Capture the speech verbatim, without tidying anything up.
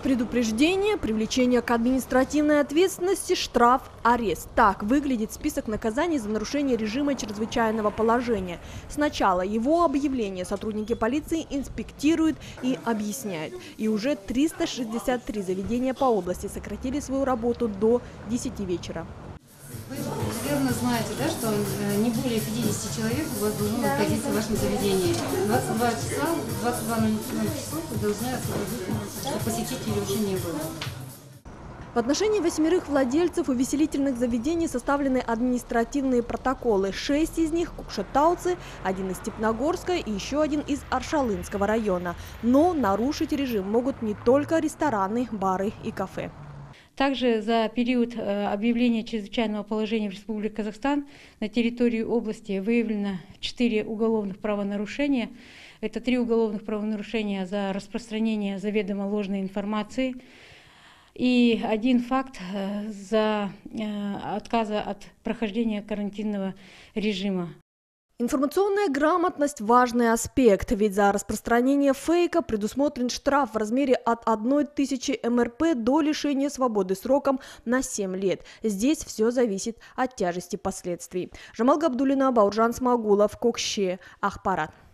Предупреждение, привлечение к административной ответственности, штраф, арест. Так выглядит список наказаний за нарушение режима чрезвычайного положения. Сначала его объявление сотрудники полиции инспектируют и объясняют. И уже триста шестьдесят три заведения по области сократили свою работу до десяти вечера. Вы, наверное, знаете, да, что не более пятидесяти человек у вас должно находиться в вашем заведении. двадцать два часа, двадцать два ноль часов вы должны освободить, чтобы посетителей уже не было. В отношении восьмерых владельцев увеселительных заведений составлены административные протоколы. Шесть из них – кокшетауцы, один из Степногорска и еще один из Аршалынского района. Но нарушить режим могут не только рестораны, бары и кафе. Также за период объявления чрезвычайного положения в Республике Казахстан на территории области выявлено четыре уголовных правонарушения. Это три уголовных правонарушения за распространение заведомо ложной информации и один факт за отказа от прохождения карантинного режима. Информационная грамотность – важный аспект, ведь за распространение фейка предусмотрен штраф в размере от одной тысячи эм эр пэ до лишения свободы сроком на семь лет. Здесь все зависит от тяжести последствий. Жамал Габдуллина, Бауыржан Смагулов, Кокше, Ахпарат.